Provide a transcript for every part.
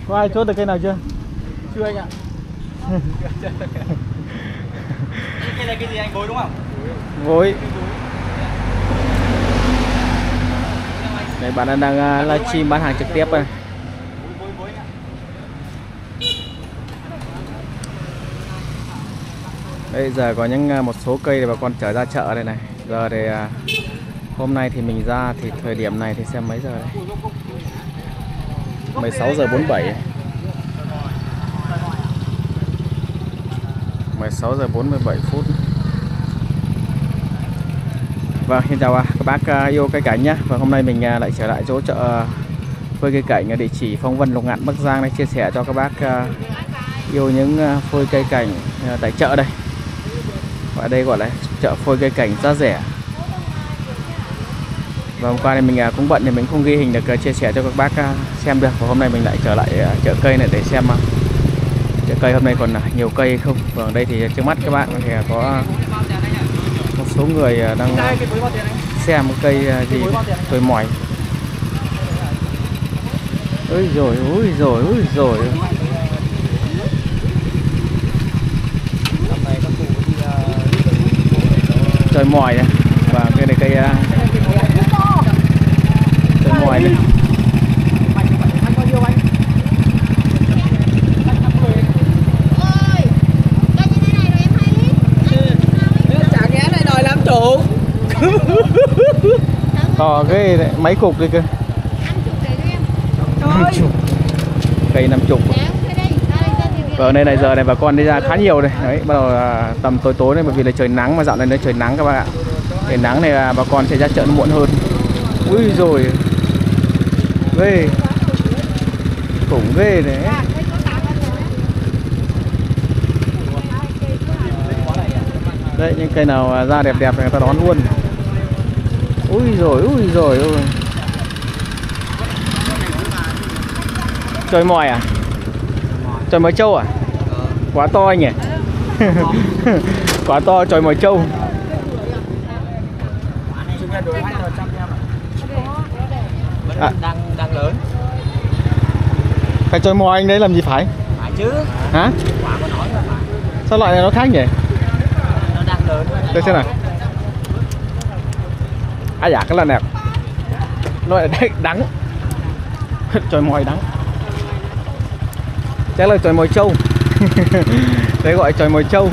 Có ai chốt được cây nào chưa? Chưa anh ạ. Cây này cái gì anh, gối đúng không? Gối. Đây bạn đang livestream bán hàng trực tiếp này. Bây giờ có những một số cây để bà con chở ra chợ đây này. Giờ thì hôm nay thì mình ra thì thời điểm này thì xem mấy giờ đây? 16 giờ 47. 16 giờ 47 phút. Vâng, xin chào các bác yêu cây cảnh nhé. Và hôm nay mình lại trở lại chỗ chợ phơi cây cảnh ở địa chỉ Phong Vân, Lục Ngạn, Bắc Giang để chia sẻ cho các bác yêu những phơi cây cảnh tại chợ đây. Và đây gọi là chợ phơi cây cảnh giá rẻ. Và hôm qua này mình cũng bận thì mình không ghi hình được chia sẻ cho các bác xem được. Và hôm nay mình lại trở lại chợ cây này để xem chợ cây hôm nay còn nhiều cây không. Và ở đây thì trước mắt các bạn thì có một số người đang xem cây gì tôi mỏi. Ôi rồi, ôi rồi, ôi rồi. Trời mỏi này. Và cái này cây trời mỏi này. To cái này, mấy cục đây cơ. 50. Cây 50. Và ở đây này giờ này bà con đi ra khá nhiều đây. Đấy, bắt đầu tầm tối tối này bởi vì là trời nắng mà dạo này nó trời nắng các bạn ạ. Trời nắng này bà con sẽ ra chợ muộn hơn. Ui rồi. Ghê. Khủng ghê đấy. Đấy, những cây nào ra đẹp đẹp này người ta đón luôn. Ui rồi, ui rồi, ui. Trời mòi à? Trời mòi trâu à? Quá to anh nhỉ? Quá to trời mòi trâu. Đang lớn. Cái trời mòi anh đấy làm gì phải? Phải chứ. Hả? Quả có nói mà phải. Sao loại này nó khác nhỉ? Nó đang lớn. Đây xem nào. À dạ cái lần này loại này đắng. Trời mòi đắng. Chắc là trời mòi trâu. Đấy gọi trời mòi trâu.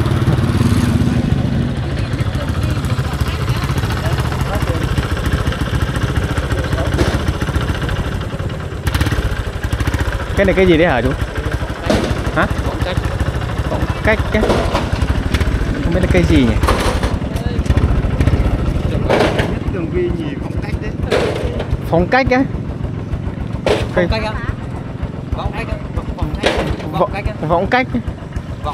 Cái này cái gì đấy hả chú? Hả? Võng cách á. Không biết là cây gì nhỉ? Tường vi nhì phong cách đấy. Phong cách á? Phong cách á? Võng cách á? Võng cách á? Võng cách. Võng.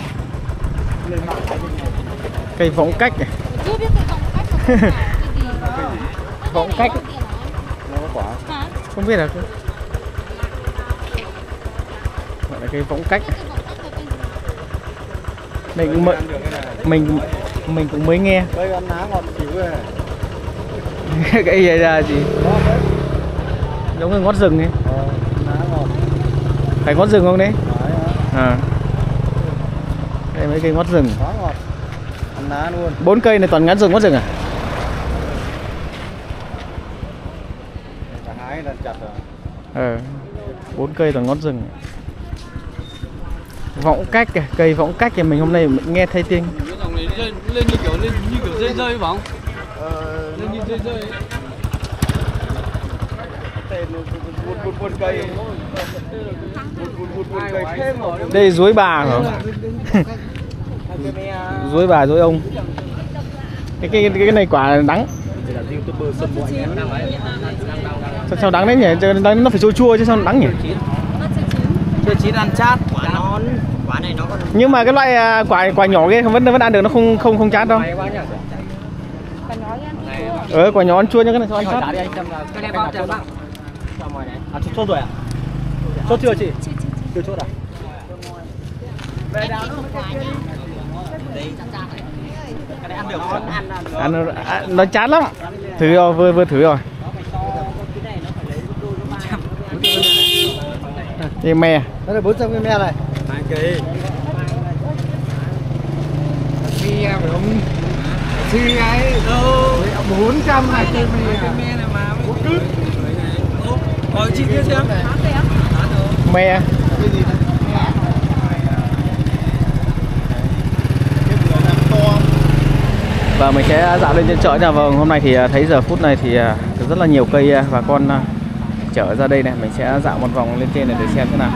Cây võng cách này. Chưa biết cây võng cách là Võng cách. Nó có quả. Không biết là gọi là cây võng cách. Mình cũng mới nghe. Cây ăn lá ngọt xíu rồi. Cái gì ra gì? Giống như ngót rừng ấy. Lá ngọt. Phải ngót rừng không đấy? À. Đây mấy cây ngót rừng. Quá ngọt. Ăn lá luôn. 4 cây này toàn ngót rừng à? Cả hái là chặt rồi. 4 cây toàn ngót rừng. Võng cách kìa, cây võng cách thì mình hôm nay mình nghe thấy tiếng. Cái dòng này lên như kiểu dây dơi phải không? Lên như dây dơi. Buồn cây. Buồn cây thêm rồi. Đây dối bà hả? Dối bà dối ông. Cái này quả đắng. Sao đắng đấy nhỉ? Nó phải chua chua chứ sao nó đắng nhỉ? Chưa chín ăn chát, quả non. Quả này nó còn. Nhưng mà cái loại quả nhỏ kia vẫn ăn được, nó không chát đâu. Quả nhỏ ăn chua nhưng cái này sao ăn chát? Cái này bao tiền bác? À chốt rồi à? Chốt chưa chị? Chưa chốt à? Về đào nó cái này ăn được không? Ăn nó chát lắm. Thử rồi, vừa thử rồi. Cây me. Đây là 400 cây me này. 2 cây. Phi em phải không? Phi ấy. Đâu? 400 này cây me. Cái me này mà. Hỏi chị kia xem. Me. Cái gì đấy? Và mình sẽ dạo lên trên chợ nha. Vâng, hôm nay thì thấy giờ phút này thì rất là nhiều cây bà con chở ra đây này. Mình sẽ dạo một vòng lên trên này để xem thế nào.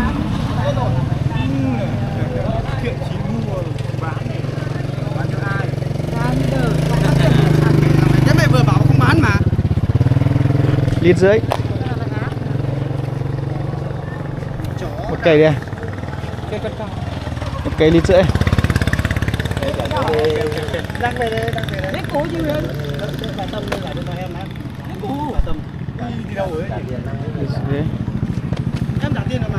Cái mày vừa bảo không bán mà. Lít rưỡi. Một cây đi. Một cây lít rưỡi. Đang về đây, đang về đây. Lấy củ gì vậy? Bà Tâm đây là đưa cho em em. Lấy củ. Bà Tâm đi đâu rồi? Lít rưỡi. Em trả tiền rồi mà.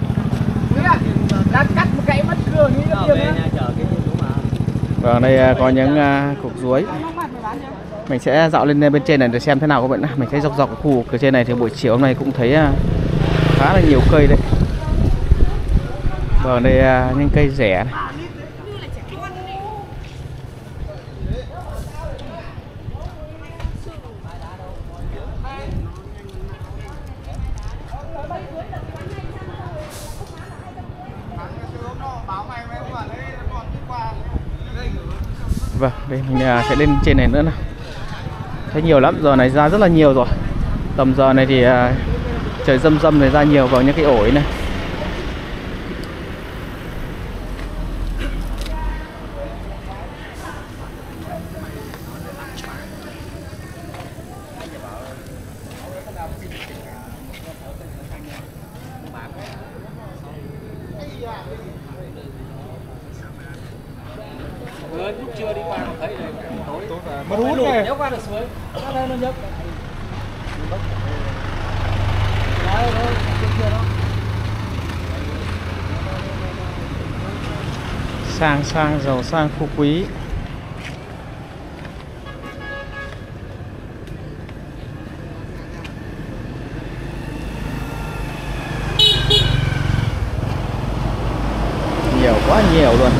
Đang cắt một cái mất cửa như thế này. Vâng, đây có những cục ruối. Mình sẽ dạo lên bên trên này để xem thế nào các bạn. Mình thấy dọc dọc khu vực trên này thì buổi chiều hôm nay cũng thấy khá là nhiều cây đấy. Vâng, đây những cây rẻ này. Vâng, đây mình sẽ lên trên này nữa nào. Thấy nhiều lắm, giờ này ra rất là nhiều rồi. Tầm giờ này thì trời râm râm này ra nhiều vào những cái ổi này. Lúc trưa đi qua nó thấy rồi. Tối Mà hút này. nhấc qua được suối. Nó đây nó nhấc. Sang giàu sang phú quý. Nhiều quá nhiều luôn.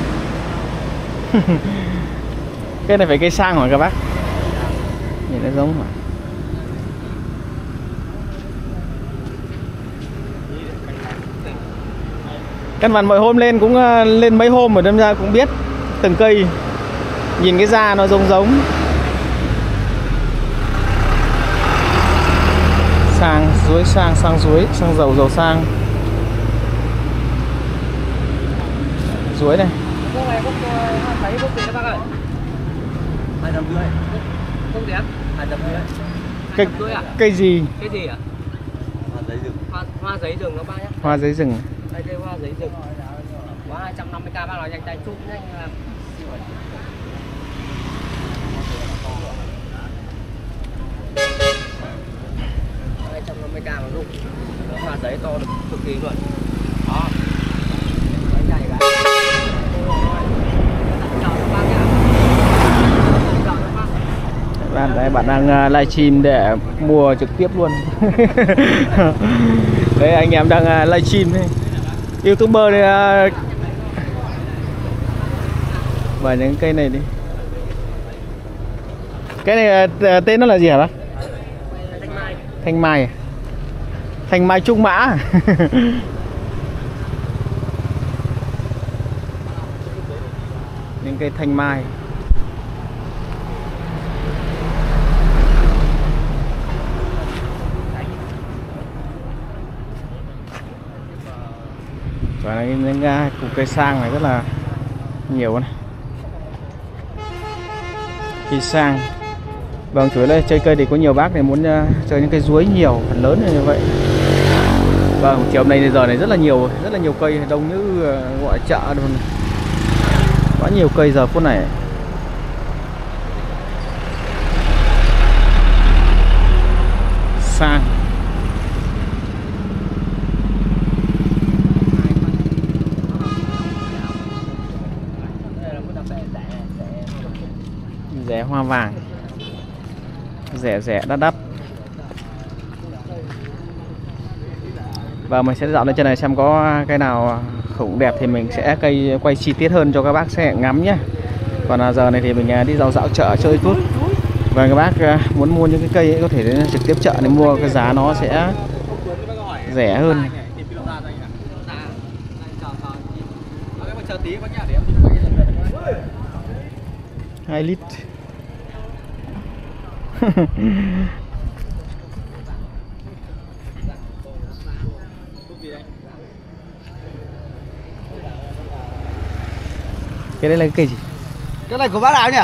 Cái này phải cây sang hả các bác? Nhìn nó giống hả? Căn bản mỗi hôm lên cũng lên mấy hôm rồi đâm ra cũng biết từng cây. Nhìn cái da nó giống giống. Sang suối sang suối, sang dầu sang. Suối này. Cô này có thấy có tiền các bác ơi. 250. Không đẹp. 250. Cây gì? Cái gì ạ? Hoa giấy rừng. Hoa giấy rừng nó bác nhá. Hoa giấy rừng. Đây cây hoa giấy rừng. Quá 250k bác nói nhanh tay chụp nhanh làm. K mà lúc hoa giấy to được cực kỳ luôn. Đó. Bạn đang livestream để mua trực tiếp luôn. Đấy, anh em đang livestream đấy. YouTuber này. Và những cây này đi. Cái này tên nó là gì hả bác? Thanh mai. Thanh mai à? Thanh mai trúc mã. Những cây thanh mai. Và những củ cây sang này rất là nhiều này. Cây sang. Vâng, chủ yếu là chơi cây thì có nhiều bác này muốn chơi những cây chuối nhiều, phần lớn như vậy. Vâng, chiều hôm nay giờ này rất là nhiều cây, đông như gọi chợ luôn. Quá nhiều cây giờ phút này. Sang. Rẻ hoa vàng. Rẻ đắt. Và mình sẽ dạo lên trên này xem có cây nào khủng đẹp thì mình sẽ quay chi tiết hơn cho các bác sẽ ngắm nhé. Còn giờ này thì mình đi dạo chợ chơi chút. Và các bác muốn mua những cái cây ấy, có thể đến trực tiếp chợ để mua, cái giá nó sẽ rẻ hơn. 2 lít. Cái đấy là cái cây gì? Cái này của bác nào nhỉ?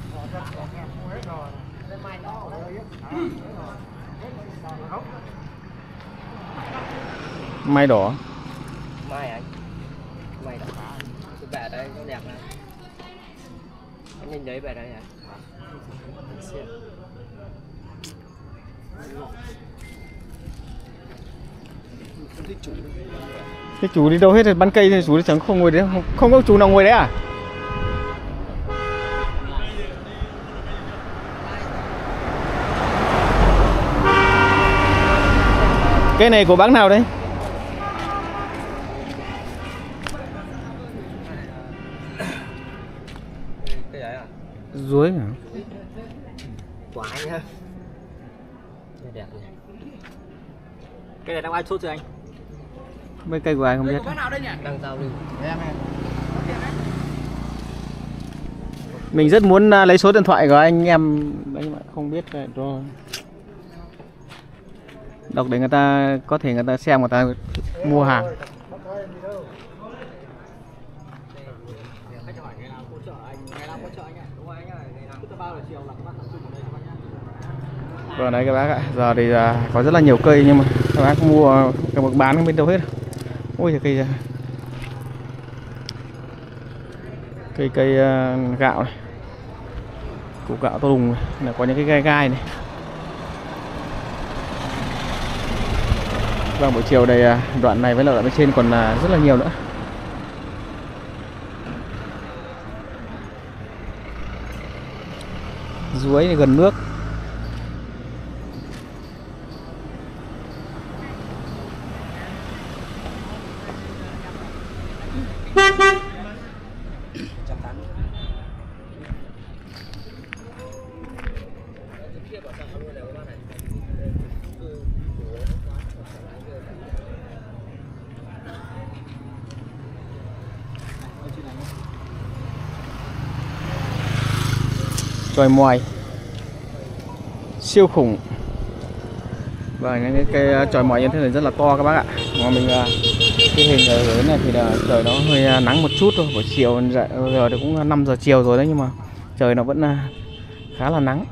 Mai đỏ. Mai anh. Mai đỏ. Cái bẻ đây nó đẹp lắm. Anh nhìn thấy bẻ đây hả? Cái chú đi đâu hết rồi, bán cây thì chú đi chẳng không ngồi đấy, không có chú nào ngồi đấy à? Cái này của bác nào đấy? Cái đấy à? Ruối hả? Của anh ha. Cái đẹp này. Cái này đang ai chốt cho anh? Mấy cây của ai không biết. Đang giao lưu. Mình rất muốn lấy số điện thoại của anh em đấy mà không biết rồi. Đọc để người ta có thể người ta xem, người ta mua hàng. Còn đấy các bác ạ, giờ thì có rất là nhiều cây nhưng mà các bác mua các bác bán không biết đâu hết. Ôi cây cây gạo này, củ gạo to đùng này, là có những cái gai gai này. Vâng, buổi chiều đây đoạn này với lại bên trên còn rất là nhiều nữa. Ruối này gần nước. Chòi moài siêu khủng. Và những cái chòi moài như thế này rất là to các bác ạ. Mà mình cái hình ở dưới này thì là trời nó hơi nắng một chút thôi. Buổi chiều giờ thì cũng 5 giờ chiều rồi đấy, nhưng mà trời nó vẫn khá là nắng.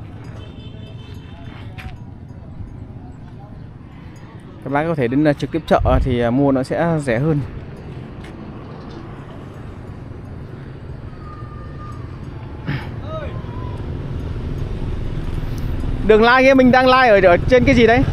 Các bác có thể đến trực tiếp chợ thì mua nó sẽ rẻ hơn. Đừng like nghe, mình đang like ở trên cái gì đấy?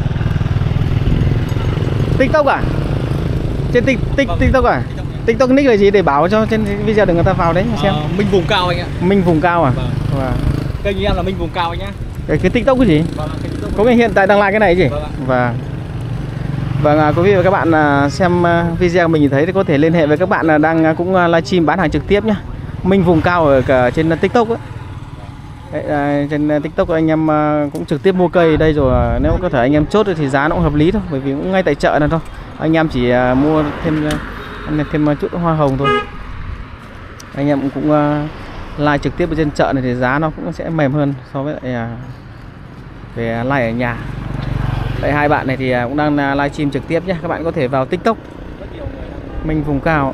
TikTok à? Trên TikTok à? TikTok nick là gì để bảo cho trên video để người ta vào đấy xem. Minh Vùng Cao anh ạ. Minh Vùng Cao à? Vâng. Wow. Kênh em là Minh Vùng Cao anh nhá. Cái TikTok cái gì? Vâng, cái TikTok. Có cái hiện tại đang like cái này gì? Vâng. Vâng, quý vị và các bạn xem video mình nhìn thấy thì có thể liên hệ với các bạn đang cũng livestream bán hàng trực tiếp nhá. Minh Vùng Cao ở cả trên TikTok ấy. Đấy, trên TikTok anh em cũng trực tiếp mua cây ở đây rồi, nếu có thể anh em chốt thì giá nó cũng hợp lý thôi, bởi vì cũng ngay tại chợ này thôi, anh em chỉ mua thêm chút hoa hồng thôi. Anh em cũng like trực tiếp ở trên chợ này thì giá nó cũng sẽ mềm hơn so với lại về like ở nhà. Đây, hai bạn này thì cũng đang livestream trực tiếp nhé, các bạn có thể vào TikTok Minh Vùng Cao.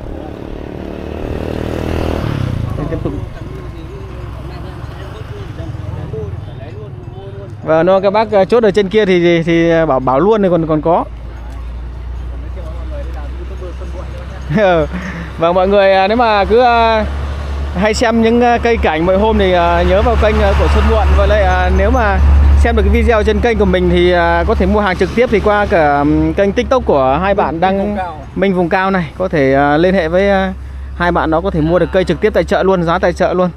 Để tiếp tục. Và nó các bác chốt ở trên kia thì bảo luôn thì còn có. Và mọi người nếu mà cứ hay xem những cây cảnh mọi hôm thì nhớ vào kênh của Xuân Muộn. Và lại nếu mà xem được cái video trên kênh của mình thì có thể mua hàng trực tiếp thì qua cả kênh TikTok của hai bạn đang Minh Vùng Cao này, có thể liên hệ với hai bạn đó, có thể mua được cây trực tiếp tại chợ luôn, giá tại chợ luôn.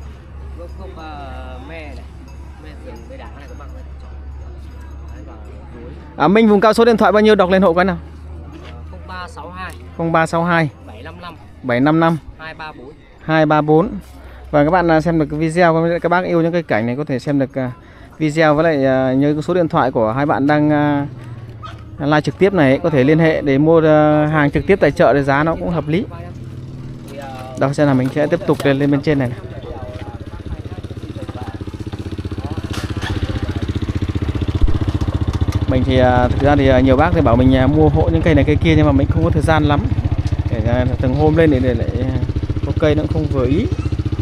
Minh Vùng Cao số điện thoại bao nhiêu, đọc lên hộ cái nào? 03 0362 0362 755 755 234. 234. Và các bạn xem được cái video, các bác yêu những cái cảnh này có thể xem được video với lại nhớ số điện thoại của hai bạn đang live trực tiếp này, có thể liên hệ để mua hàng trực tiếp tại chợ thì giá nó cũng hợp lý. Đâu xem là mình sẽ tiếp tục lên bên trên này. Mình thì thực ra thì nhiều bác thì bảo mình mua hộ những cây này cây kia nhưng mà mình không có thời gian lắm để từng hôm lên để lại có cây nó cũng không vừa ý.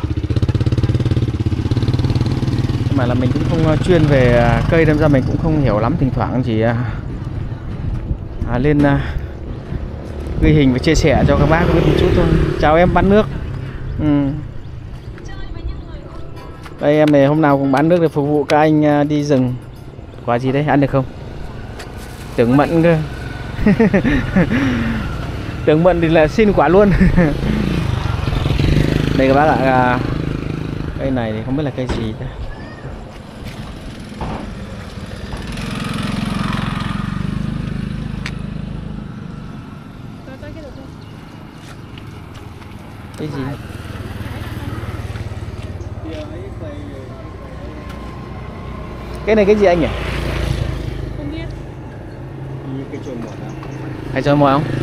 Mà là mình cũng không chuyên về cây nên ra mình cũng không hiểu lắm, thỉnh thoảng chỉ lên ghi hình và chia sẻ cho các bác biết một chút thôi. Chào em bán nước. Đây em này hôm nào cũng bán nước để phục vụ các anh đi rừng. Quả gì đấy, ăn được không? Tưởng mận cơ. Tưởng mận thì là xin quả luôn. Đây các bác ạ, cây này thì không biết là cây gì cả. Cái gì? Cái này cái gì anh nhỉ? Không biết. Như cái chồi mồi nào? Hay chồi mồi không?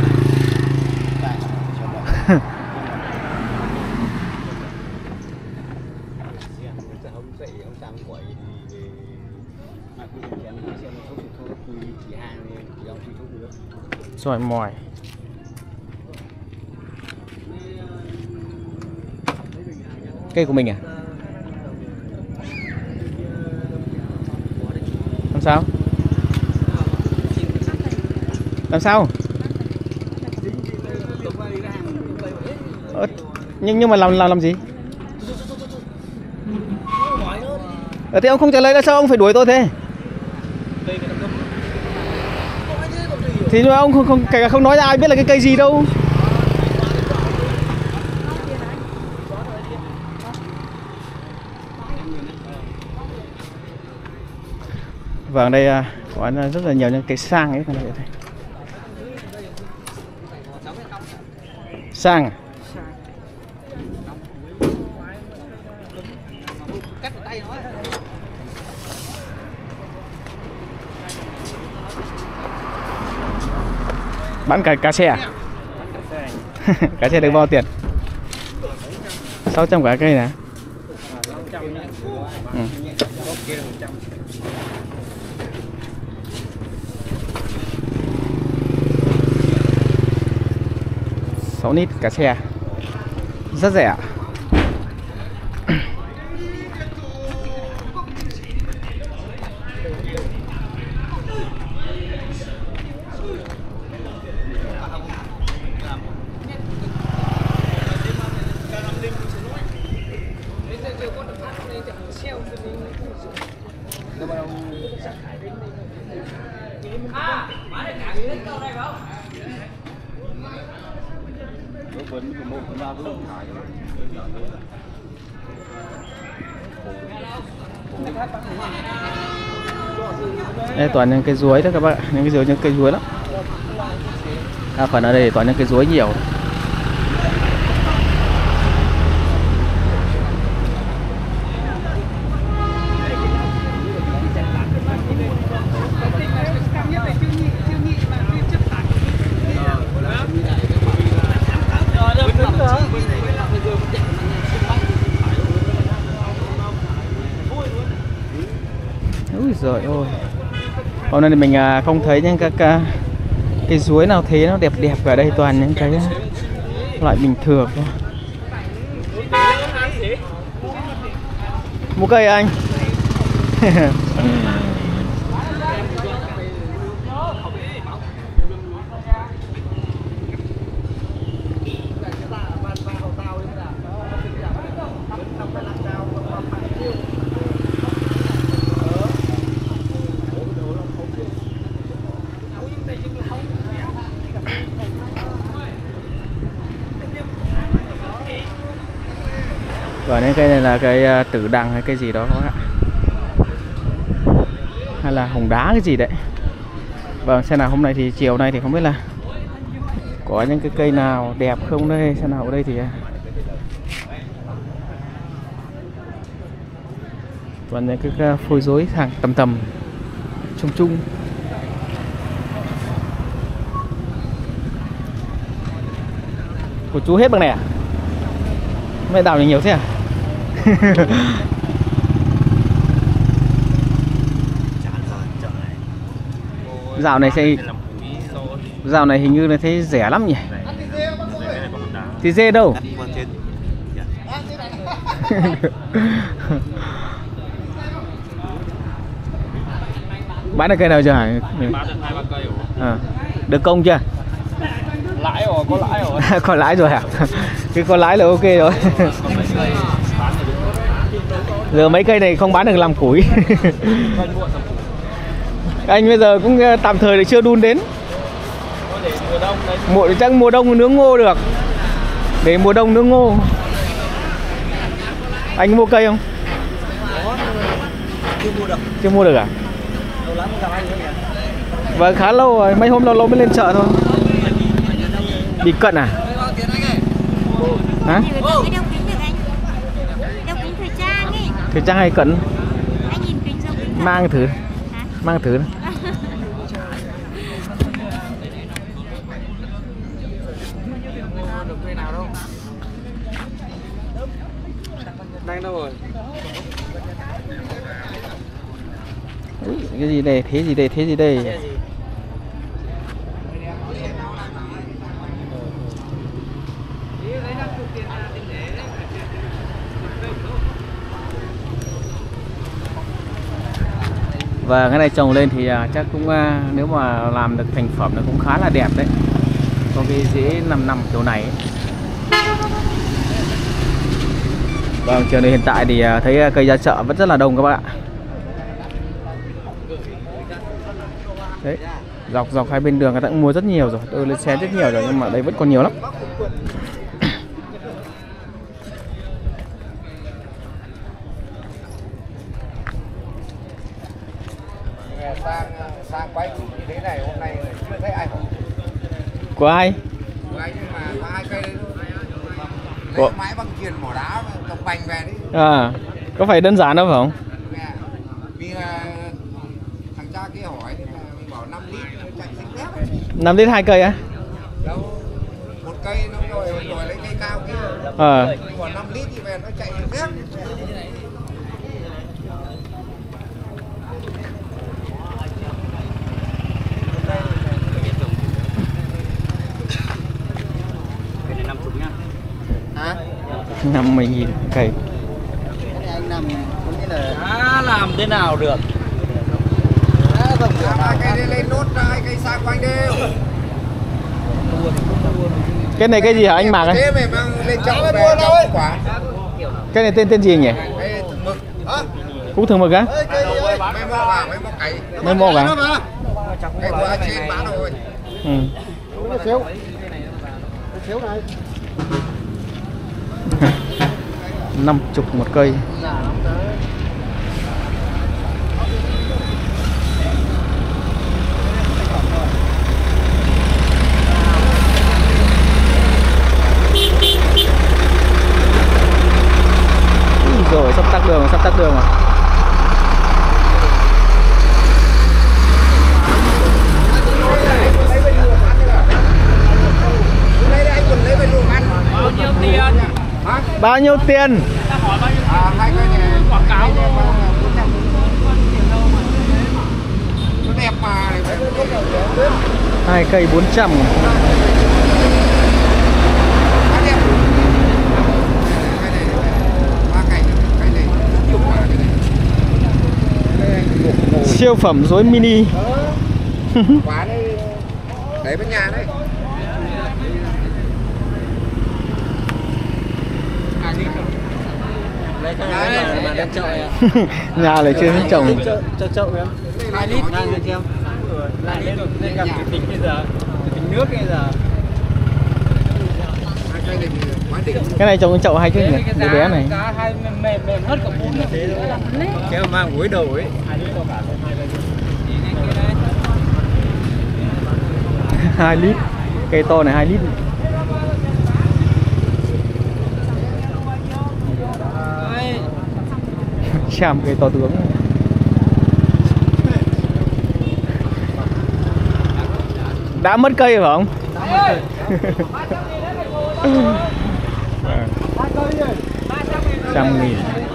Chồi mồi. Cây của mình à? Làm sao? Làm sao? Nhưng mà làm gì? Thế ông không trả lời là sao ông phải đuổi tôi thế? Thì nhưng mà ông không nói ra ai biết là cái cây gì đâu. Vâng, đây có rất là nhiều những cái sang ấy, sang. Bán cá xe à? Cá xe được bao tiền? 600 cả cây nè. Ừ. 6 lít cá xe. Rất rẻ. Đây toàn những cây chuối đó các bạn, những cây chuối lắm. Phần ở đây toàn những cây chuối nhiều. Úi giời ơi. Hôm nay thì mình không thấy những các cây chuối nào thế nó đẹp đẹp, ở đây toàn những cái loại bình thường thôi. Mua cây anh. Và những cây này là cây tử đằng hay cây gì đó các bạn ạ, hay là hồng đá cái gì đấy. Vâng, xem nào hôm nay thì chiều nay thì không biết là Có những cái cây nào đẹp không đây, xem nào ở đây thì toàn những cái phôi rối hàng tầm tầm chung chung. Của chú hết bằng này à? Mày đào nhiều thế à? Dạo này hình như là thấy rẻ lắm nhỉ? Thì dê đâu? Bán được cây nào chưa hả? Bán được 2-3 cây rồi. À, được công chưa? Lãi rồi, có lãi rồi. Có lãi rồi hả? Cái có lãi là ok rồi. Giờ mấy cây này không bán được làm củi. Anh bây giờ cũng tạm thời là chưa đun đến. Chắc mùa đông nướng ngô được. Để mùa đông nướng ngô. Anh mua cây không? Chưa mua được à? Vâng, khá lâu rồi, mấy hôm lâu mới lên chợ thôi. Đi cận à? Hả? Đeo kính được anh. Đeo kính thời trang ấy. Thời trang hay cận? Anh nhìn kính giống kính thật. Mang thử. Hả? Mang thử. Đang đâu rồi? Ui, cái gì đây? Thế gì đây? Thế gì đây? Và cái này trồng lên thì chắc cũng nếu mà làm được thành phẩm nó cũng khá là đẹp đấy. Có cái rễ nằm kiểu này ấy. Vâng, chiều này hiện tại thì thấy cây ra chợ vẫn rất là đông các bạn ạ. Đấy, dọc hai bên đường người ta cũng mua rất nhiều rồi, tôi lên xe rất nhiều rồi nhưng mà đây vẫn còn nhiều lắm. Sang quay như thế này hôm nay chưa thấy ai hỏi. Có ai? Của anh nhưng mà có 2 cây đấy Có. lấy mãi bằng chuyền mỏ đá cầm bành về đi. À, có phải đơn giản đâu phải không? Vì thằng cha kia hỏi thì là mình bảo 5 lít nó chạy xinh tép. 5 lít 2 cây á? Đâu, 1 cây nó rồi lấy cây cao kia. Còn 5 lít thì về nó chạy xinh tép. Hả? 50.000 cây. Cái này anh làm có nghĩa là làm thế nào được? Làm 2 cây lên nốt 2 cây sang quanh đều. Cái này cái gì hả anh Mạc ơi? Thế mày mang lên chợ về cho quả. Cái này tên gì nhỉ? Cây thường mực. Hả? Cũng thường mực á? Cây gì ơi? Mấy mò à, mấy mò cày. Mấy mò à? Cái của anh trên bán rồi. Ừ. Xíu này. 50 một cây. Rồi sắp tắc đường rồi. Bao nhiêu tiền? Hai cây này quảng cáo nó đẹp mà. 2 cây 400. Nó đẹp. Cái này 3 cây này chục quả này. Siêu phẩm rối mini. Quả đây để bên nhà đấy. Mà đem chợ à? Nhà lại chưa thấy trồng. Cho chậu em. 2 lít ngang được em. 2 lít nên gặp tính bây giờ. Tính nước bây giờ. Cái này trồng chậu hay chứ nhỉ? Đứa bé này. Cá hai mềm hết cả bún thế thôi. Kéo mang gối đầu ấy. 2 lít. Cây to này 2 lít. Trăm cây to tướng. Đã mất cây phải không? 100.000.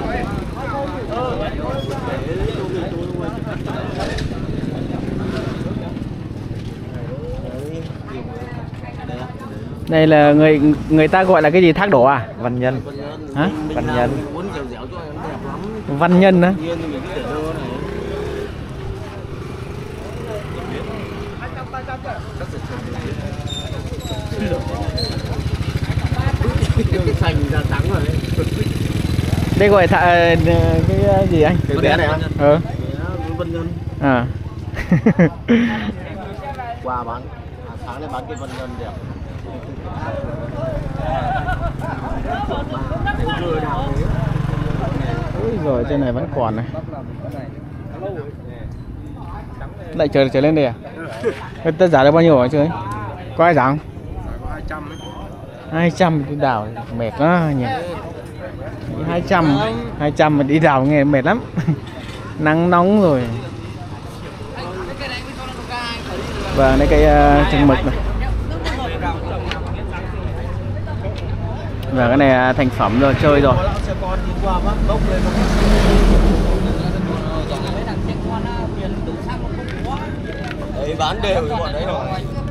Đây là người ta gọi là cái gì, thác đổ à? Văn nhân. Hả? Văn nhân. Văn nhân á? Thành ra trắng rồi đấy. Đây gọi cái gì anh? Cái bé này á? Văn nhân. À. Qua bán. Tháng này bán cái văn nhân đẹp. Ui rồi trên này vẫn còn này. Lại trở lên đây à? Tất giá được bao nhiêu hả chứ ấy? Có ai giảm? 200 đi đào mệt quá nhỉ. 200 mà đi đào nghe mệt lắm. Nắng nóng rồi. Và đây cái chừng mực này. Và cái này thành phẩm rồi, chơi rồi. Đấy bán đều với bọn đấy rồi.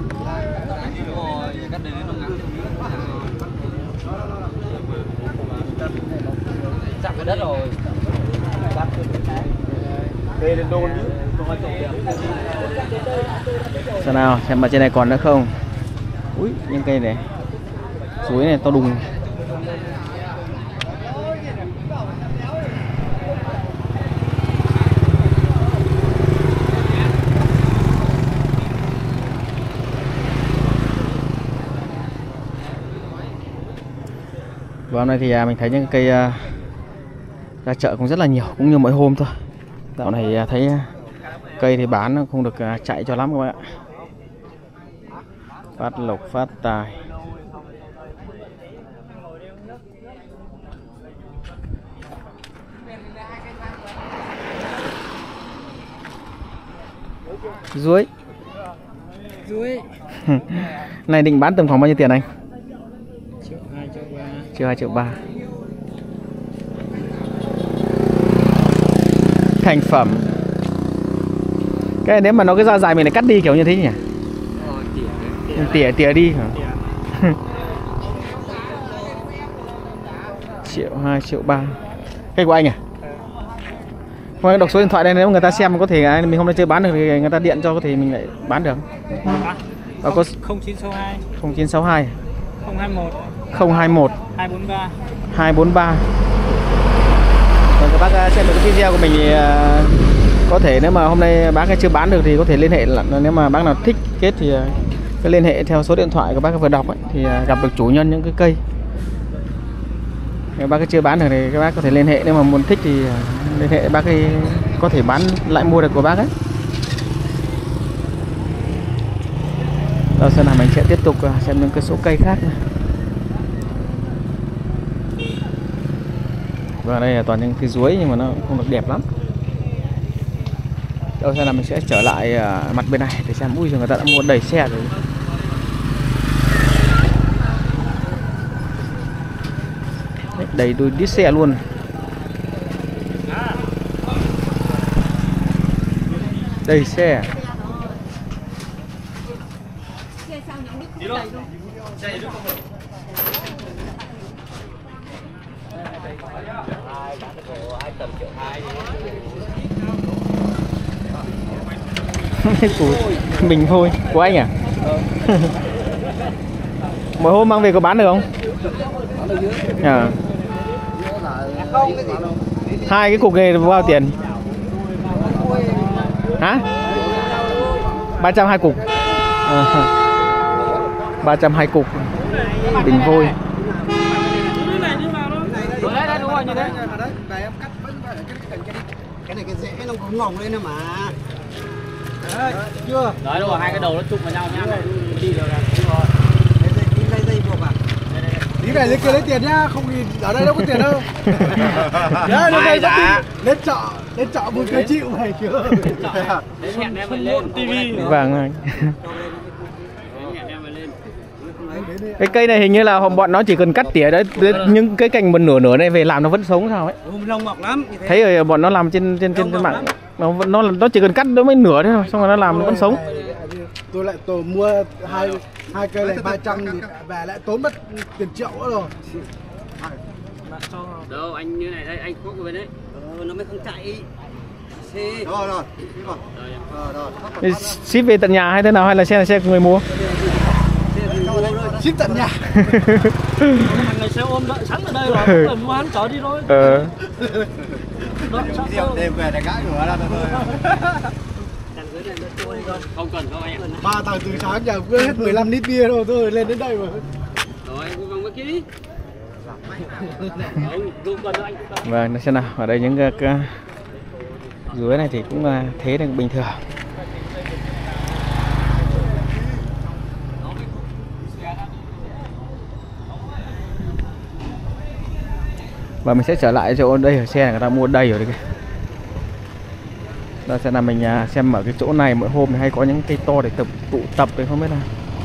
Chạm cái đất rồi. Đây là đôn chứ. Xem nào, xem mà trên này còn nữa không. Ui, những cây này. Suối này to đùng. Và hôm nay thì mình thấy những cây ra chợ cũng rất là nhiều, cũng như mỗi hôm thôi. Dạo này thấy cây thì bán nó không được chạy cho lắm các bạn ạ. Phát lộc phát tài. Ruối. Này định bán tầm khoảng bao nhiêu tiền anh? Chưa 2,3 triệu. Thành phẩm. Cái nếu mà nó cái da dài mình lại cắt đi kiểu như thế nhỉ? Tỉa đi hả? 2,3 triệu. Cây của anh à? Thôi đọc số điện thoại đây, nếu người ta xem có thể mình hôm nay chưa bán được thì người ta điện cho có thể mình lại bán được. Và có 0962 0962 021 021 243 243. Và các bác xem được cái video của mình thì có thể nếu mà hôm nay bác chưa bán được thì có thể liên hệ, nếu mà bác nào thích kết thì cứ liên hệ theo số điện thoại của bác vừa đọc ấy, thì gặp được chủ nhân những cái cây. Nếu bác chưa bán được thì các bác có thể liên hệ, nếu mà muốn thích thì liên hệ bác ấy có thể bán lại mua được của bác ấy. Rồi sau này mình sẽ tiếp tục xem những cái số cây khác này. Và đây là toàn những cái ruối nhưng mà nó không được đẹp lắm. Đâu sau này mình sẽ trở lại mặt bên này để xem. Ui rồi người ta đã mua đầy xe rồi. Đấy, đầy đôi đít xe luôn. Đầy xe. Mình thôi của anh à? Mỗi hôm mang về có bán được không? À. 2 cái cục này bao tiền? Hả? 320 cục. 320 cục bình vôi. Cái này cái rễ nó cũng ngỏng lên mà. Đấy, chưa? Đấy rồi, 2 cái đầu nó chụm vào nhau nhá. Đi được rồi. Cái này lên kia lấy tiền nhá, không thì ở đây đâu có tiền đâu. Nhá, lên đây lên chợ một cái chịu này chứ. Hẹn em lên tivi. Vâng. Cái cây này hình như là bọn nó chỉ cần cắt tỉa đấy, những cái cành một nửa này về làm nó vẫn sống sao ấy. Lông mọc lắm. Thấy rồi bọn nó làm trên mạng, nó chỉ cần cắt đôi mấy nửa thôi, xong rồi nó làm nó vẫn sống. Tôi mua hai cây này 300 thì về lại tốn mất tiền triệu rồi. Đâu anh như này đây, anh quốc bên đấy. Nó mới không chạy. Rồi. Rồi. Ship về tận nhà hay thế nào, hay là xe của người mua? Ship tận nhà. Ngày xe ôm đợi sẵn ở đây rồi, cần mua hắn chở đi thôi. Đêm về để gãi cửa ra thôi. Không cần đâu anh ạ. Ba thằng từ sáng giờ cứ hết 15 lít bia rồi tôi lên đến đây mà. Rồi anh vòng cái kia. Không cần đâu anh. Vâng, xem nào, ở đây những cái dưới này thì cũng thế là bình thường. Và mình sẽ trở lại chỗ đây, ở xe này người ta mua đầy rồi đấy. Đó sẽ là mình xem ở cái chỗ này mỗi hôm hay có những cây to để tụ tập thì không biết là.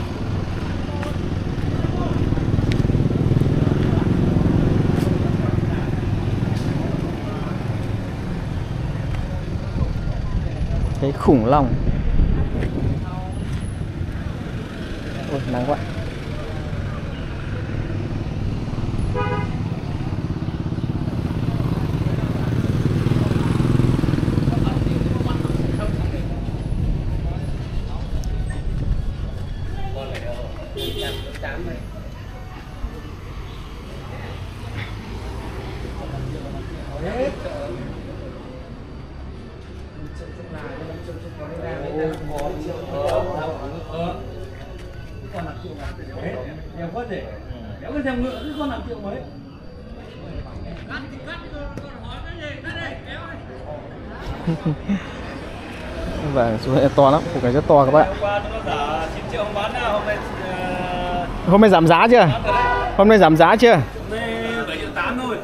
Cái khủng long. Ôi nắng quá. Kéo cái theo ngựa cái con làm triệu mấy. Vâng, số này to lắm, cục này rất to các bạn. Hôm nay giảm giá chưa? Hôm nay giảm giá chưa? 7 triệu 8 thôi.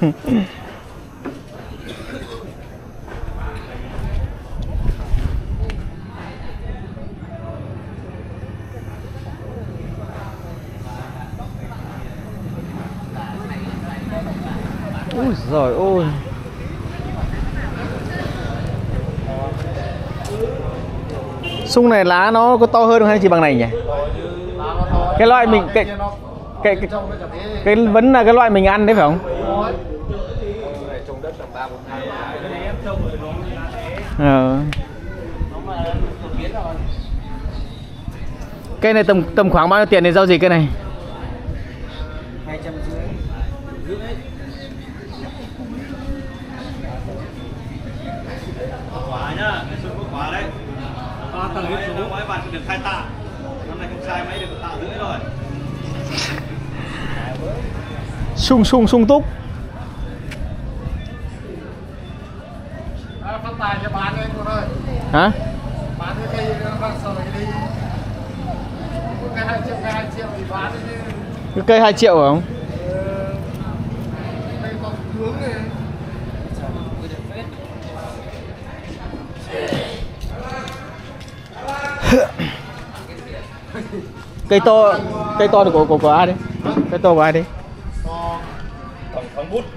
Ui giời ơi. Sung này lá nó có to hơn hay chỉ bằng này nhỉ? Cái loại mình cái vẫn là cái loại mình ăn đấy phải không? Cây này tầm khoảng bao nhiêu tiền để giao dịch cây này? 250. Quả nhá, cái số có quả đấy. 3 tầng hết số mấy bạn được 2 tạ. Năm nay không sai mấy được 1,5 tạ rồi. Sung túc. Phát tài cho bán đi cô ơi. Hả? Bán cái cây nó sờ đi. Cái 2 triệu thì bán đi. Cái cây 2 triệu phải không? Cây có hướng này. Cây to được của ai đấy? Cây to của ai đấy? Tổng thống bút.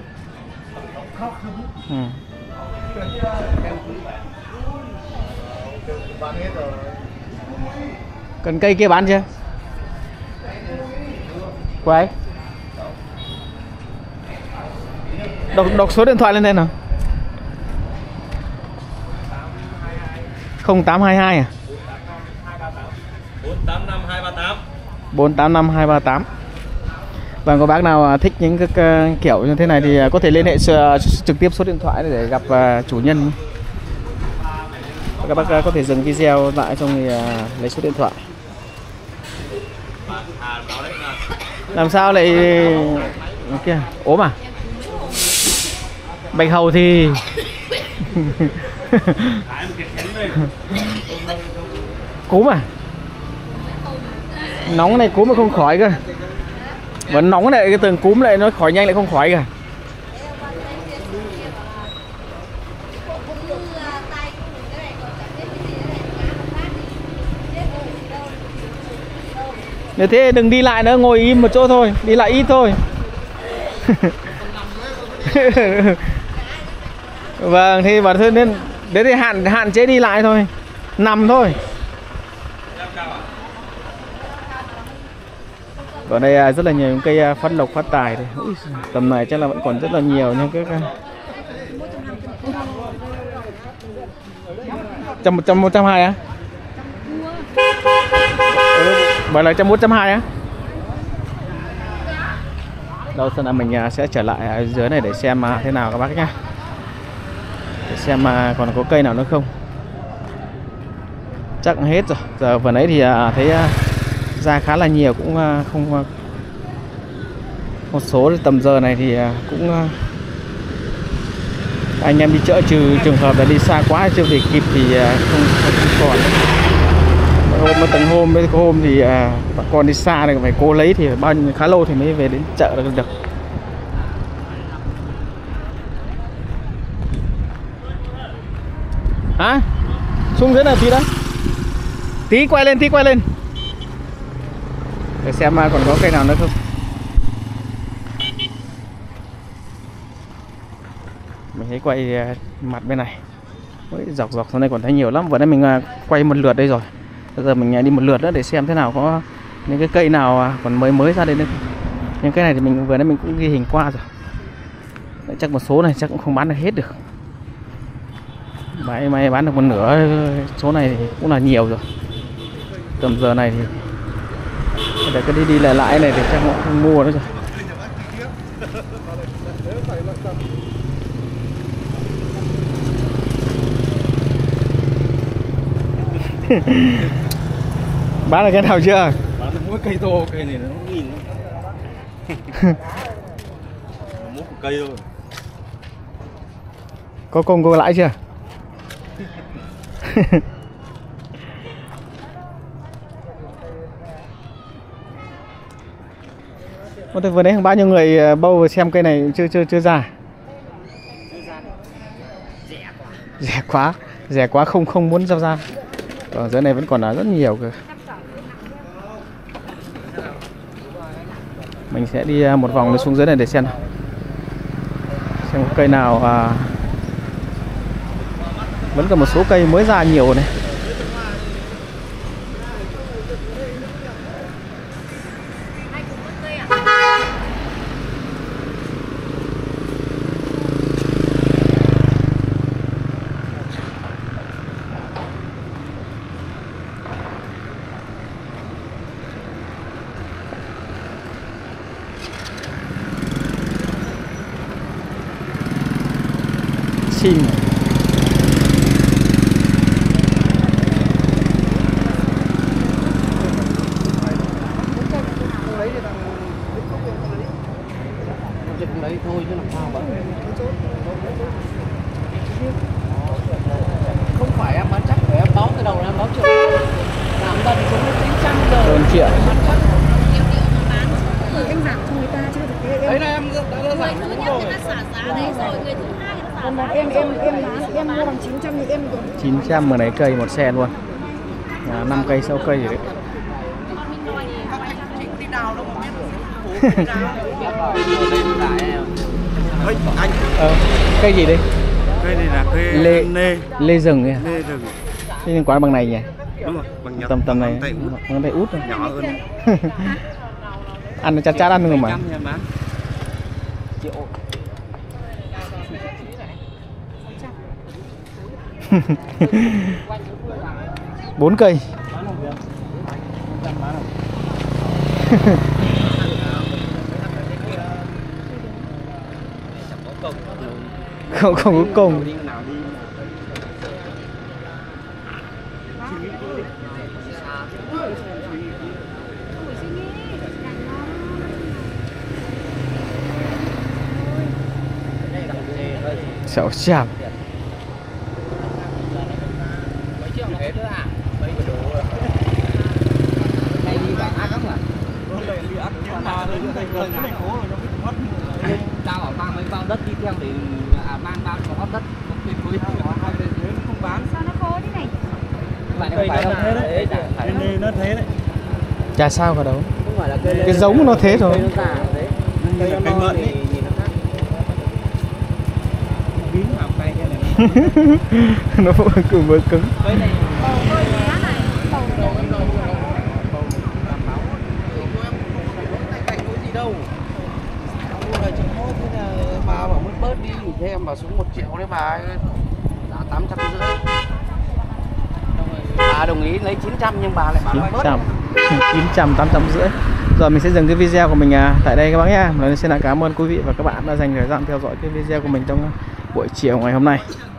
Ừ. Cần cây kia bán chưa? Của ai? Đọc số điện thoại lên đây nào. 0822 à? 485238. 485238. Và có bác nào thích những cái kiểu như thế này thì có thể liên hệ trực tiếp số điện thoại để gặp chủ nhân. Các bác có thể dừng video lại xong thì lấy số điện thoại. Làm sao lại kia ốm à? Bạch hầu thì cúm à? Nóng này cúm mà không khỏi cơ. Vẫn nóng này, cái tường cúm lại nó khỏi nhanh lại không khỏi cả. Nếu thế đừng đi lại nữa, ngồi im một chỗ thôi, đi lại ít thôi. Vâng, thì bảo thôi nên đấy thì hạn chế đi lại thôi, nằm thôi. Ở đây rất là nhiều những cây phát lộc phát tài đây. Ui, tầm này chắc là vẫn còn rất là nhiều nhưng cái trăm 120 á? Vậy là 120 á? Đâu sau này mình sẽ trở lại ở dưới này để xem thế nào các bác nhá. Để xem còn có cây nào nữa không. Chắc hết rồi. Giờ vừa nãy thì thấy ra khá là nhiều, cũng không một số tầm giờ này thì cũng anh em đi chợ, trừ trường hợp là đi xa quá chưa về kịp thì không còn. Từng hôm mấy hôm thì bà con đi xa này phải cố lấy thì bao nhiêu khá lâu thì mới về đến chợ được. Hả? Xuống dưới này tí đó. Tí quay lên, để xem còn có cây nào nữa không. Mình thấy quay mặt bên này. Dọc sau này còn thấy nhiều lắm. Vừa nãy mình quay một lượt đây rồi. Bây giờ mình đi một lượt nữa để xem thế nào có những cái cây nào còn mới ra đây nữa. Những cái này thì mình vừa nãy mình cũng ghi hình qua rồi. Chắc một số này chắc cũng không bán được hết được. May bán được một nửa số này thì cũng là nhiều rồi. Tầm giờ này thì để cứ đi lại này thì chắc họ không mua nữa rồi. Bán được cái nào chưa? Bán được mỗi cây to, cây này nó nghìn mỗi một cây thôi. Có công có lãi chưa? Thế vừa nãy bao nhiêu người bâu xem cây này chưa ra? Rẻ quá không muốn ra. Ở dưới này vẫn còn là rất nhiều cơ. Mình sẽ đi một vòng xuống dưới này để xem có cây nào vẫn còn một số cây mới ra nhiều này. Chim. Lấy thôi chứ làm sao vậy? Không phải em bán chắc, phải em báo từ đầu em báo trước. Làm tận xuống 900 giờ. Hơn triệu. Em giảm cho người ta chứ thực tế Đấy là em đã giảm thứ nhất người ta xả giá đấy rồi, người thứ hai người ta xả giá. Em mua bằng 900 thì em 900 mà này cây một xe luôn. 5 cây 6 cây gì đấy. Anh Cây gì đây? cây này là cây lê rừng ấy. lê rừng. Thế nên quán bằng này nhỉ? Đúng rồi, bằng nhật. Tầm này ngón tay út thôi. Nhỏ hơn. Ăn nó chát ăn không mà. 4 cây. Không có công. Xảo chạm. Tao bảo mang mấy bao đất đi theo để mang bao cho góp đất không bán. Sao nó khô thế này? Bạn không phải đâu thế đấy. Nó thế đấy. Chả sao cả đâu. Không phải là Cái giống nó thế rồi. Cây nó già đấy. Cây nó non thì nhìn nó khác. Biến vào cây cho này. Nó vừa cứng. Cây này Bầu hơi nhá này. Bầu bà bảo mất bớt đi thế em bảo xuống 1 triệu đấy bà, giá 850. bà đồng ý lấy 900 nhưng bà lại bảo bớt. 900, 850. Rồi mình sẽ dừng cái video của mình tại đây các bác nhá. Mình xin cảm ơn quý vị và các bạn đã dành thời gian theo dõi cái video của mình trong buổi chiều ngày hôm nay.